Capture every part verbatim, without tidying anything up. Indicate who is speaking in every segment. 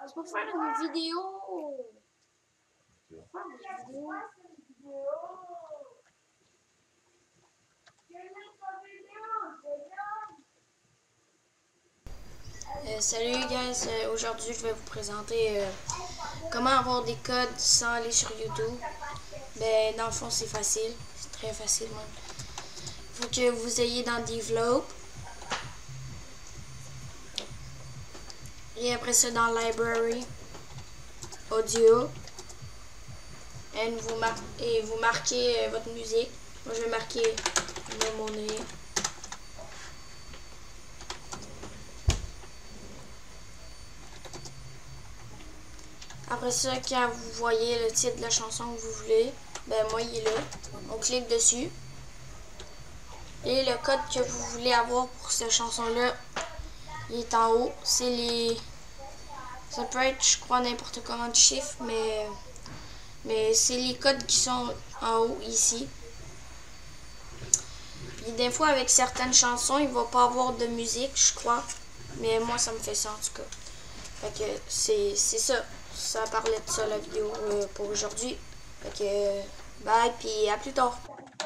Speaker 1: C'est pour faire une vidéo. Pour faire une vidéo. Euh, salut guys, euh, aujourd'hui je vais vous présenter euh, comment avoir des codes sans aller sur YouTube. Ben dans le fond c'est facile, c'est très facile même. Il faut que vous ayez dans Develop. Et après ça dans Library, Audio. Et vous, mar et vous marquez euh, votre musique. Moi je vais marquer mon nez. Après ça, quand vous voyez le titre de la chanson que vous voulez, ben moi il est là. On clique dessus. Et le code que vous voulez avoir pour cette chanson-là, il est en haut. C'est les... Ça peut être, je crois, n'importe comment de chiffre, mais... Mais c'est les codes qui sont en haut, ici. Puis des fois, avec certaines chansons, il ne va pas avoir de musique, je crois. Mais moi, ça me fait ça, en tout cas. Fait que c'est ça. Ça parlait de ça, la vidéo euh, pour aujourd'hui. Fait que... Bye, puis à plus tard.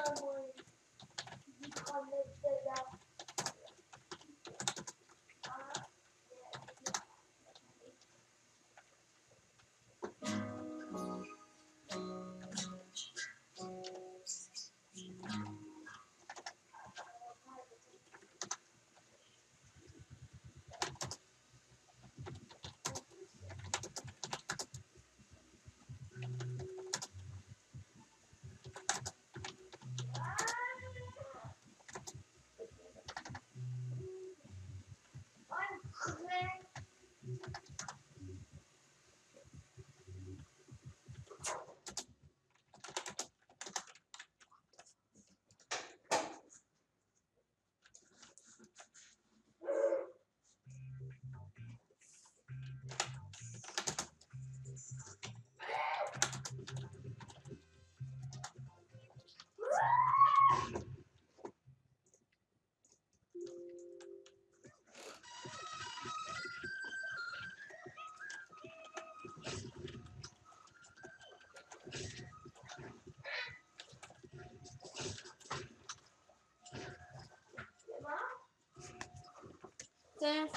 Speaker 1: Tiens.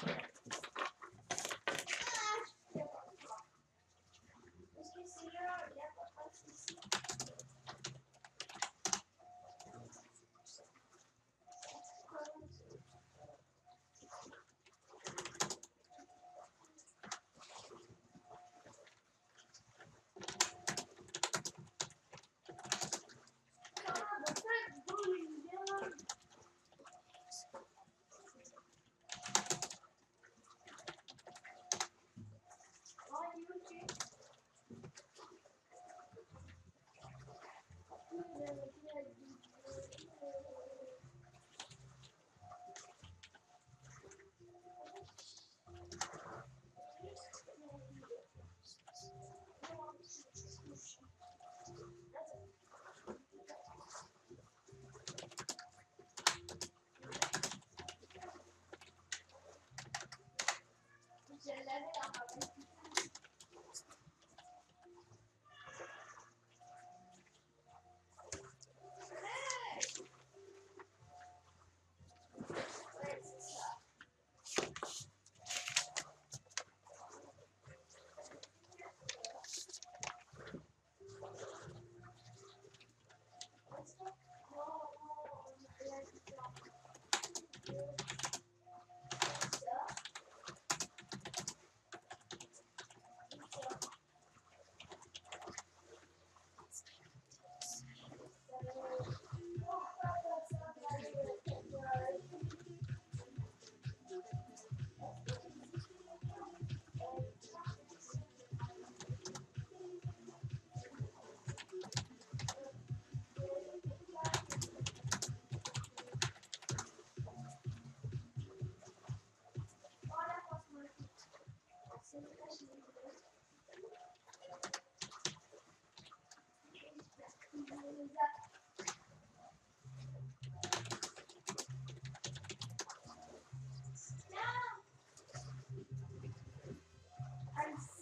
Speaker 1: I'm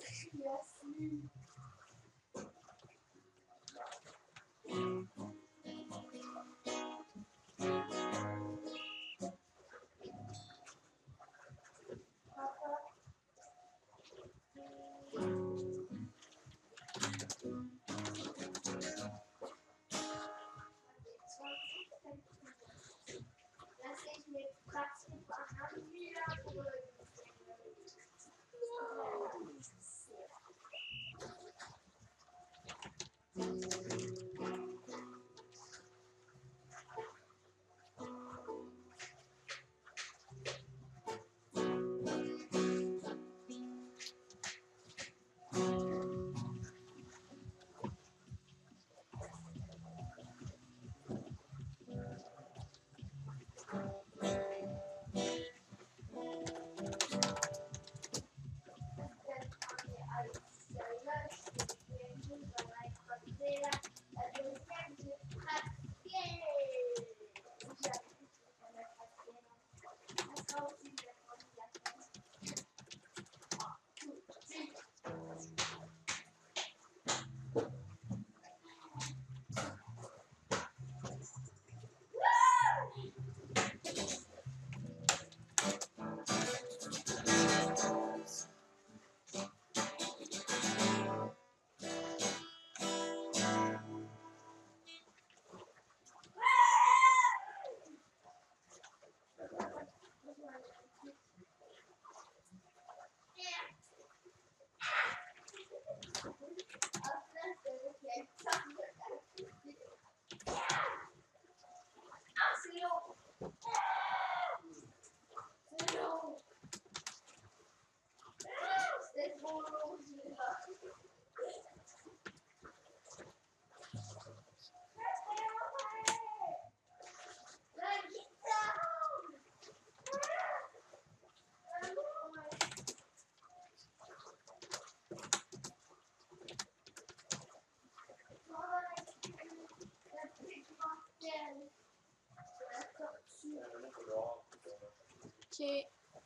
Speaker 1: Ok.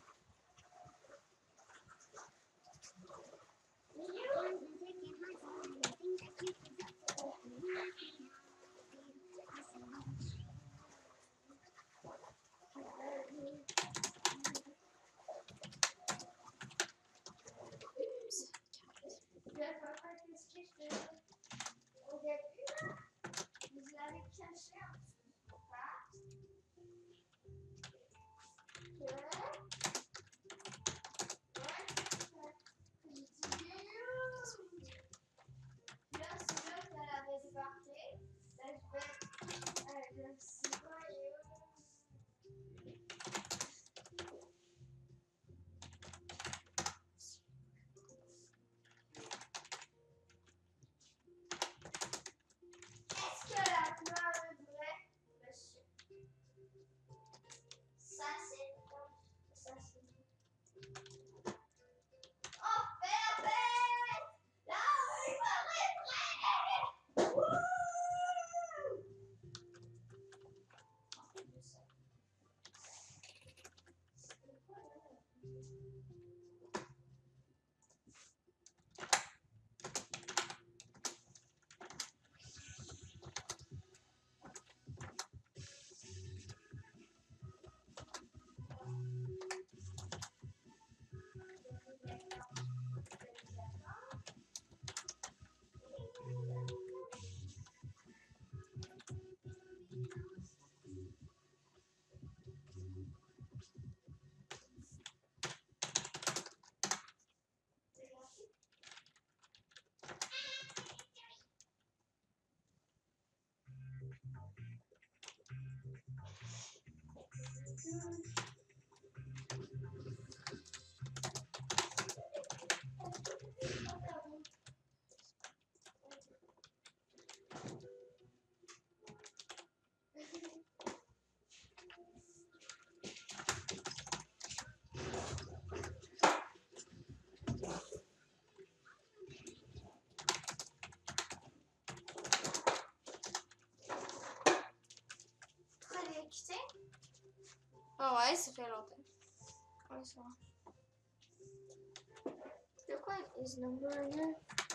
Speaker 1: Ah ouais, ça fait longtemps. Ouais, ça va.
Speaker 2: De quoi is number là?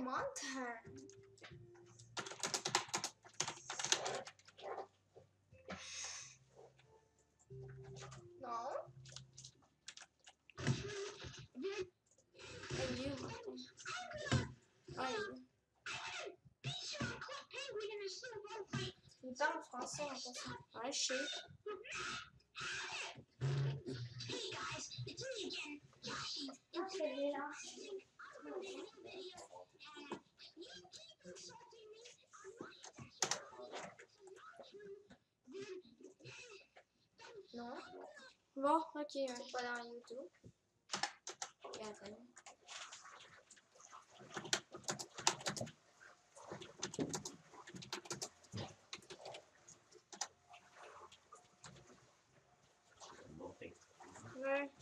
Speaker 2: commentaires. Non.
Speaker 1: Elle est où, Martin? Ah, il est là.
Speaker 2: Il parle français en passant.
Speaker 1: Ouais, je sais.
Speaker 2: Ah, c'est lui là. Non,
Speaker 1: Bon, ok. Ouais.
Speaker 2: c'est pas dans YouTube.
Speaker 1: Attends. Ouais.